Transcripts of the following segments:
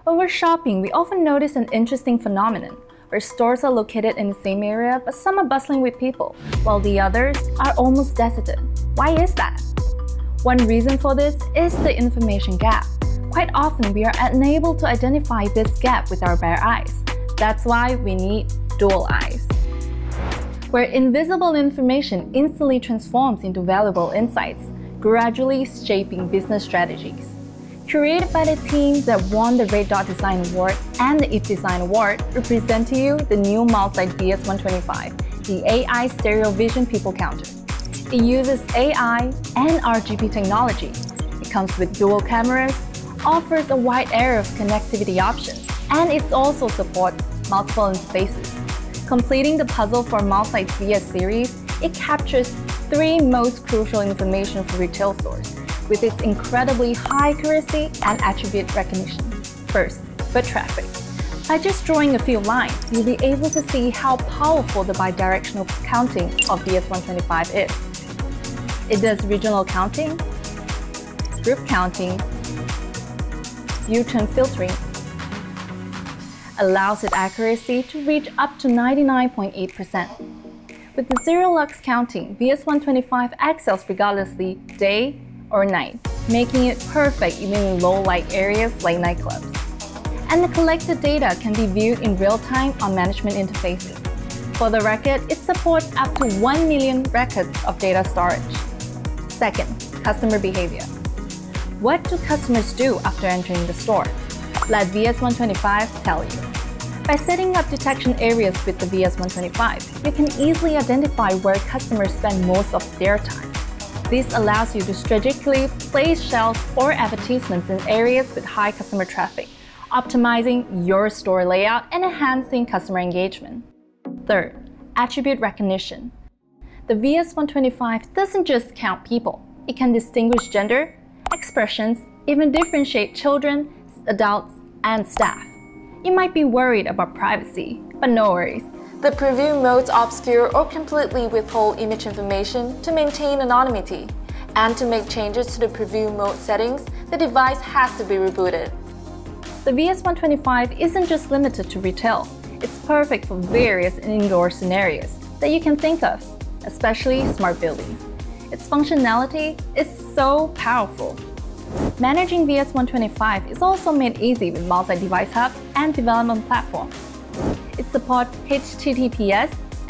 When we're shopping, we often notice an interesting phenomenon, where stores are located in the same area, but some are bustling with people, while the others are almost deserted. Why is that? One reason for this is the information gap. Quite often, we are unable to identify this gap with our bare eyes. That's why we need dual eyes, where invisible information instantly transforms into valuable insights, gradually shaping business strategies. Created by the team that won the Red Dot Design Award and the IF Design Award, we present to you the new Milesight VS125, the AI Stereo Vision People Counter. It uses AI and RGB technology. It comes with dual cameras, offers a wide array of connectivity options, and it also supports multiple interfaces. Completing the puzzle for Milesight's VS series, it captures 3 most crucial information for retail stores, with its incredibly high accuracy and attribute recognition. First, foot traffic. By just drawing a few lines, you'll be able to see how powerful the bidirectional counting of VS125 is. It does regional counting, group counting, U-turn filtering, allows its accuracy to reach up to 99.8%. With the zero lux counting, VS125 excels regardlessly day or night, making it perfect even in low light areas like nightclubs. And the collected data can be viewed in real time on management interfaces. For the record, it supports up to 1 million records of data storage. Second, customer behavior. What do customers do after entering the store? Let VS125 tell you. By setting up detection areas with the VS125, you can easily identify where customers spend most of their time. This allows you to strategically place shelves or advertisements in areas with high customer traffic, optimizing your store layout and enhancing customer engagement. Third, attribute recognition. The VS125 doesn't just count people. It can distinguish gender, expressions, even differentiate children, adults, and staff. You might be worried about privacy, but no worries. The preview modes obscure or completely withhold image information to maintain anonymity. And to make changes to the preview mode settings, the device has to be rebooted. The VS125 isn't just limited to retail. It's perfect for various indoor scenarios that you can think of, especially smart buildings. Its functionality is so powerful. Managing VS125 is also made easy with Milesight Device Hub and Development Platform. It supports HTTPS,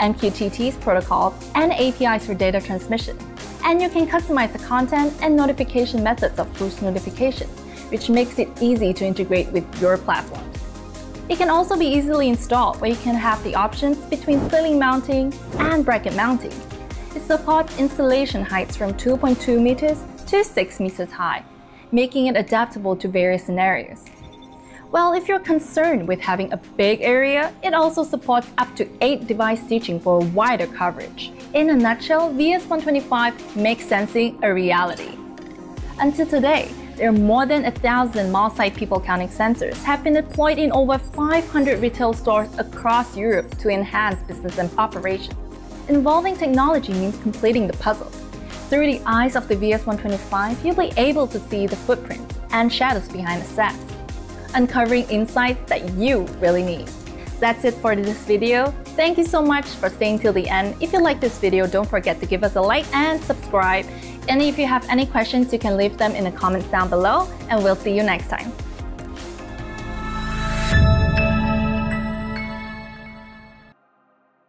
MQTT protocols, and APIs for data transmission. And you can customize the content and notification methods of push notifications, which makes it easy to integrate with your platforms. It can also be easily installed, where you can have the options between ceiling mounting and bracket mounting. It supports installation heights from 2.2 meters to 6 meters high, making it adaptable to various scenarios. Well, if you're concerned with having a big area, it also supports up to 8 device stitching for a wider coverage. In a nutshell, VS125 makes sensing a reality. Until today, there are more than 1,000 Milesight people counting sensors have been deployed in over 500 retail stores across Europe to enhance business and operation. Involving technology means completing the puzzle. Through the eyes of the VS125, you'll be able to see the footprints and shadows behind the sets, uncovering insights that you really need. That's it for this video. Thank you so much for staying till the end. If you like this video, don't forget to give us a like and subscribe. And if you have any questions, you can leave them in the comments down below, and we'll see you next time.